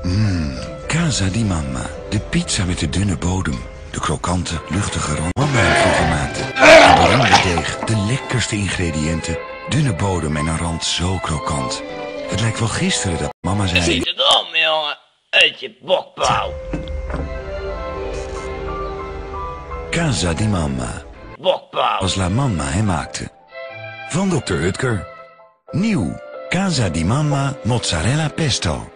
Casa di Mamma. De pizza met de dunne bodem. De krokante, luchtige rand. Mama heeft die gemaakt. De ronde deeg, de lekkerste ingrediënten. Dunne bodem en een rand zo krokant. Het lijkt wel gisteren dat mama zei... Ziet het om, jongen. Uit je bokbouw. Casa di Mamma. Bokbouw. Als la mamma hem maakte. Van Dr. Hutker. Nieuw. Casa di Mamma mozzarella pesto.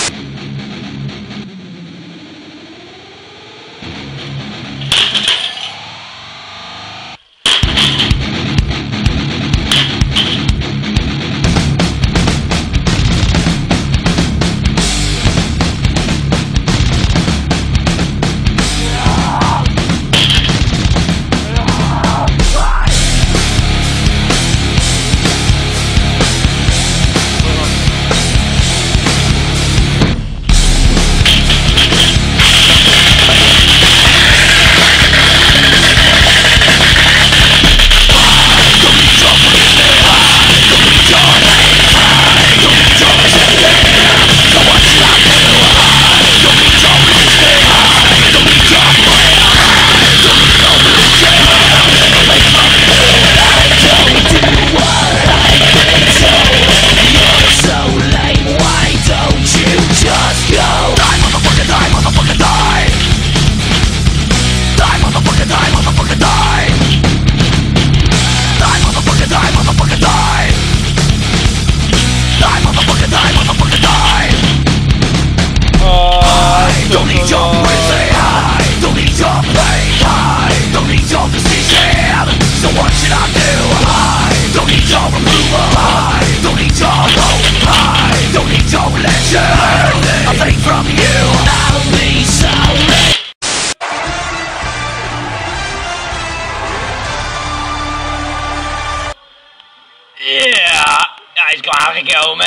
Ja, hij is klaargekomen.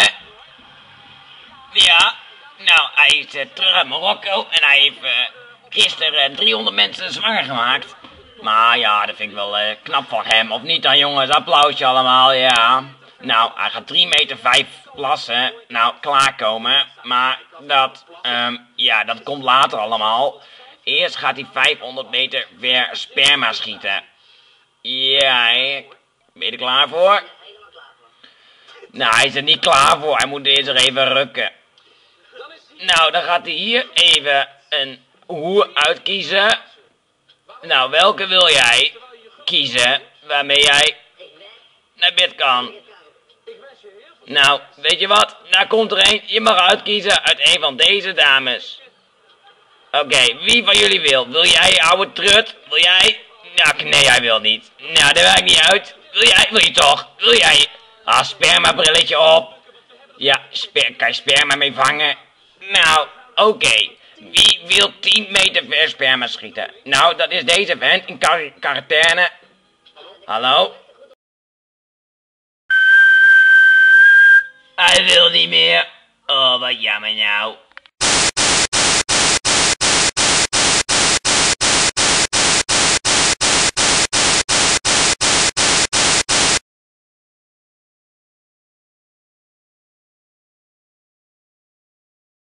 Ja, nou, hij is terug uit Marokko en hij heeft gisteren 300 mensen zwanger gemaakt. Maar ja, dat vind ik wel knap van hem. Of niet dan, jongens? Applausje allemaal, ja. Nou, hij gaat 3,5 meter plassen. Nou, klaarkomen. Maar dat, ja, dat komt later allemaal. Eerst gaat hij 500 meter ver sperma schieten. Ja, ben je er klaar voor? Nou, hij is er niet klaar voor. Hij moet eerst er even rukken. Nou, dan gaat hij hier even een hoer uitkiezen. Nou, welke wil jij kiezen waarmee jij naar bed kan? Nou, weet je wat? Daar komt er een. Je mag uitkiezen uit een van deze dames. Oké, wie van jullie wil? Wil jij, oude trut? Wil jij? Nou, nee, hij wil niet. Nou, dat maakt niet uit. Wil jij? Wil je toch? Wil jij? Ah, sperma brilletje op. Ja, kan je sperma mee vangen? Nou, oké. Wie wil 10 meter ver sperma schieten? Nou, dat is deze vent in quarantaine. Hallo? Hij wil niet meer. Oh, wat jammer nou.